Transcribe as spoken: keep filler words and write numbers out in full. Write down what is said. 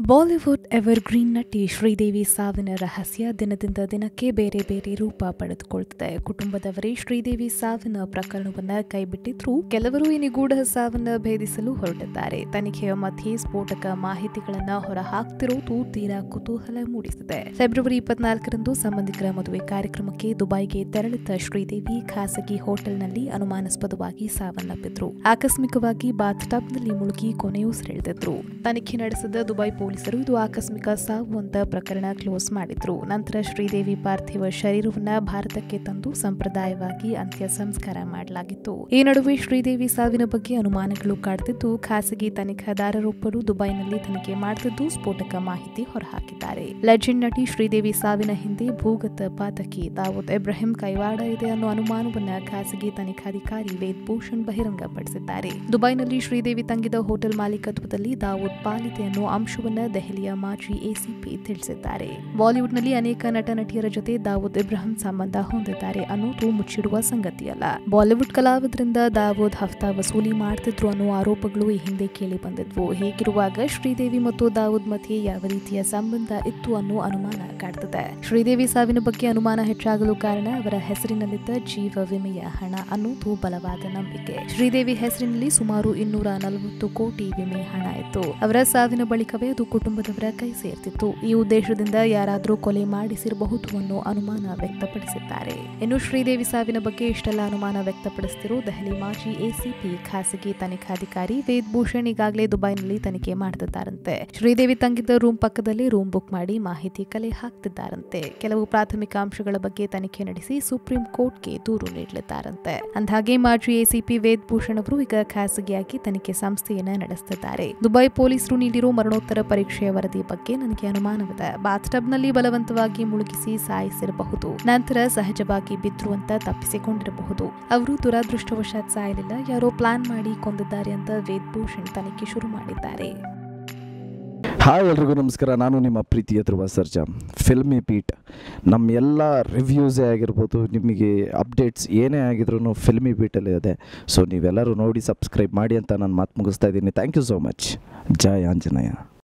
Bollywood evergreen ನಟಿ ಶ್ರೀದೇವಿ ಸಾವಿನ ರಹಸ್ಯ ದಿನದಿಂದ ದಿನಕ್ಕೆ ಬೇರೆ ಬೇರೆ ರೂಪ ಪಡೆದುಕೊಳ್ಳುತ್ತಿದೆ. ಕುಟುಂಬದವರೇ ಶ್ರೀದೇವಿ ಸಾವಿನ ಪ್ರಕರಣವನ್ನ ಕೈಬಿಟ್ಟಿದ್ರು, ಕೆಲವರು ಈ ನಿಗೂಢ ಸಾವನ್ನ ಭೇದಿಸಲು ಹೊರಟಿದ್ದಾರೆ. ತನಿಖೆಯ ಮಧ್ಯೆ ಸ್ಫೋಟಕ ಮಾಹಿತಿಗಳನ್ನ ಹೊರಹಾಕ್ತಿರುವುದು ತೀರಾ ಕುತೂಹಲ ಮೂಡಿಸಿದೆ. ಫೆಬ್ರವರಿ ಇಪ್ಪತ್ನಾಲ್ಕರಂದು ಸಂಬಂಧಿಕರ ಮದುವೆ ಕಾರ್ಯಕ್ರಮಕ್ಕೆ ದುಬೈಗೆ ತೆರಳಿದ್ದ ಶ್ರೀದೇವಿ ಖಾಸಗಿ ಹೋಟೆಲ್ನಲ್ಲಿ ಅನುಮಾನಾಸ್ಪದವಾಗಿ ಸಾವನ್ನಪ್ಪಿದ್ರು. ಆಕಸ್ಮಿಕವಾಗಿ ಬಾತ್ ಟಬ್ನಲ್ಲಿ ಮುಳುಗಿ ಕೊನೆಯುಸಿರೆಳೆದಿದ್ರು. ತನಿಖೆ ನಡೆಸಿದ ದುಬೈ ಪೊಲೀಸರು ಇದು ಆಕಸ್ಮಿಕ ಸಾವು ಅಂತ ಪ್ರಕರಣ ಕ್ಲೋಸ್ ಮಾಡಿದ್ರು. ನಂತರ ಶ್ರೀದೇವಿ ಪಾರ್ಥಿವ ಶರೀರವನ್ನ ಭಾರತಕ್ಕೆ ತಂದು ಸಂಪ್ರದಾಯವಾಗಿ ಅಂತ್ಯ ಸಂಸ್ಕಾರ ಮಾಡಲಾಗಿತ್ತು. ಈ ನಡುವೆ ಶ್ರೀದೇವಿ ಸಾವಿನ ಬಗ್ಗೆ ಅನುಮಾನಗಳು ಕಾಡ್ತಿದ್ದು, ಖಾಸಗಿ ತನಿಖಾದಾರರೊಬ್ಬರು ದುಬೈನಲ್ಲಿ ತನಿಖೆ ಮಾಡುತ್ತಿದ್ದು ಸ್ಫೋಟಕ ಮಾಹಿತಿ ಹೊರಹಾಕಿದ್ದಾರೆ. ಲೆಜೆಂಡ್ ನಟಿ ಶ್ರೀದೇವಿ ಸಾವಿನ ಹಿಂದೆ ಭೂಗತ ಪಾತಕಿ ದಾವೂದ್ ಇಬ್ರಾಹಿಂ ಕೈವಾಡ ಇದೆ ಅನ್ನೋ ಅನುಮಾನವನ್ನ ಖಾಸಗಿ ತನಿಖಾಧಿಕಾರಿ ವೇದ್ ಭೂಷಣ್ ಬಹಿರಂಗಪಡಿಸಿದ್ದಾರೆ. ದುಬೈನಲ್ಲಿ ಶ್ರೀದೇವಿ ತಂಗಿದ ಹೋಟೆಲ್ ಮಾಲೀಕತ್ವದಲ್ಲಿ ದಾವೂದ್ ಪಾಲಿದೆ ಅನ್ನೋ ಅಂಶವನ್ನ ದೆಹಲಿಯ ಮಾಜಿ ಎಸಿಪಿ ತಿಳಿಸಿದ್ದಾರೆ. ಬಾಲಿವುಡ್ನಲ್ಲಿ ಅನೇಕ ನಟ ನಟಿಯರ ಜೊತೆ ದಾವೂದ್ ಇಬ್ರಾಹಿಂ ಸಂಬಂಧ ಹೊಂದಿದ್ದಾರೆ ಅನ್ನೋದು ಮುಚ್ಚಿಡುವ ಸಂಗತಿಯಲ್ಲ. ಬಾಲಿವುಡ್ ಕಲಾವಿದರಿಂದ ದಾವೂದ್ ಹಫ್ತಾ ವಸೂಲಿ ಮಾಡ್ತಿದ್ರು ಅನ್ನೋ ಆರೋಪಗಳು ಈ ಹಿಂದೆ ಕೇಳಿ ಬಂದಿದ್ವು. ಹೀಗಿರುವಾಗ ಶ್ರೀದೇವಿ ಮತ್ತು ದಾವೂದ್ ಮಧ್ಯೆ ಯಾವ ರೀತಿಯ ಸಂಬಂಧ ಇತ್ತು ಅನ್ನೋ ಅನುಮಾನ ಕಾಡ್ತಿದೆ. ಶ್ರೀದೇವಿ ಸಾವಿನ ಬಗ್ಗೆ ಅನುಮಾನ ಹೆಚ್ಚಾಗಲು ಕಾರಣ ಅವರ ಹೆಸರಿನಲ್ಲಿದ್ದ ಜೀವ ವಿಮೆಯ ಹಣ ಅನ್ನೋದು ಬಲವಾದ ನಂಬಿಕೆ. ಶ್ರೀದೇವಿ ಹೆಸರಿನಲ್ಲಿ ಸುಮಾರು ಇನ್ನೂರ ನಲವತ್ತು ಕೋಟಿ ವಿಮೆ ಹಣ ಇತ್ತು. ಅವರ ಸಾವಿನ ಬಳಿಕವೇ ಅದು ಕುಟುಂಬದವರ ಕೈ ಸೇರ್ತಿತ್ತು. ಈ ಉದ್ದೇಶದಿಂದ ಯಾರಾದರೂ ಕೊಲೆ ಮಾಡಿಸಿರಬಹುದು ಅನ್ನೋ ಅನುಮಾನ ವ್ಯಕ್ತಪಡಿಸಿದ್ದಾರೆ. ಇನ್ನು ಶ್ರೀದೇವಿ ಸಾವಿನ ಬಗ್ಗೆ ಇಷ್ಟೆಲ್ಲ ಅನುಮಾನ ವ್ಯಕ್ತಪಡಿಸಿದ್ರು ದೆಹಲಿ ಮಾಜಿ ಎಸಿಪಿ ಖಾಸಗಿ ತನಿಖಾಧಿಕಾರಿ ವೇದ್ ಭೂಷಣ್ ಈಗಾಗಲೇ ದುಬೈನಲ್ಲಿ ತನಿಖೆ ಮಾಡ್ತಿದ್ದಾರಂತೆ. ಶ್ರೀದೇವಿ ತಂಗಿದ್ದ ರೂಮ್ ಪಕ್ಕದಲ್ಲಿ ರೂಮ್ ಬುಕ್ ಮಾಡಿ ಮಾಹಿತಿ ಕಲೆ ಹಾಕ್ತಿದ್ದಾರಂತೆ. ಕೆಲವು ಪ್ರಾಥಮಿಕ ಅಂಶಗಳ ಬಗ್ಗೆ ತನಿಖೆ ನಡೆಸಿ ಸುಪ್ರೀಂ ಕೋರ್ಟ್ಗೆ ದೂರು ನೀಡಲಿದ್ದಾರಂತೆ. ಅಂದಹಾಗೆ ಮಾಜಿ ಎಸಿಪಿ ವೇದ್ ಭೂಷಣ್ ಅವರು ಈಗ ಖಾಸಗಿಯಾಗಿ ತನಿಖೆ ಸಂಸ್ಥೆಯನ್ನ ನಡೆಸುತ್ತಿದ್ದಾರೆ. ದುಬೈ ಪೊಲೀಸರು ನೀಡಿರೋ ಮರಣೋತ್ತರ ಪರೀಕ್ಷೆಯ ವರದಿ ಬಗ್ಗೆ ನನಗೆ ಅನುಮಾನವಿದೆ. ಬಾತ್ ಟಬ್ನಲ್ಲಿ ಬಲವಂತವಾಗಿ ಮುಳುಗಿಸಿ ಸಾಯಿಸಿರಬಹುದು. ನಂತರ ಸಹಜವಾಗಿ ಬಿದ್ರು ಅಂತ ತಪ್ಪಿಸಿಕೊಂಡಿರಬಹುದು. ಅವರು ದುರಾದೃಷ್ಟವಶಾತ್ ಸಾಯಲಿಲ್ಲ, ಯಾರೋ ಪ್ಲಾನ್ ಮಾಡಿ ಕೊಂದಿದ್ದಾರೆ ಅಂತ ವೇದ್ ಭೂಷಣ್ ತನಿಖೆ ಶುರು ಮಾಡಿದ್ದಾರೆ. ಹಾಯ್ ಎಲ್ರಿಗೂ ನಮಸ್ಕಾರ. ನಾನು ನಿಮ್ಮ ಪ್ರೀತಿಯ ಧ್ರುವ ಸರ್ಜಾ. ಫಿಲ್ಮಿ ಬೀಟ್ ನಮ್ಮ ಎಲ್ಲ ರಿವ್ಯೂಸೇ ಆಗಿರ್ಬೋದು, ನಿಮಗೆ ಅಪ್ಡೇಟ್ಸ್ ಏನೇ ಆಗಿದ್ರು ಫಿಲ್ಮಿ ಬೀಟಲ್ಲಿ ಇದೆ. ಸೊ ನೀವೆಲ್ಲರೂ ನೋಡಿ ಸಬ್ಸ್ಕ್ರೈಬ್ ಮಾಡಿ ಅಂತ ನಾನು ಮಾತು ಮುಗಿಸ್ತಾ ಇದ್ದೀನಿ. Thank you so much. ಜೈ ಆಂಜನೇಯ.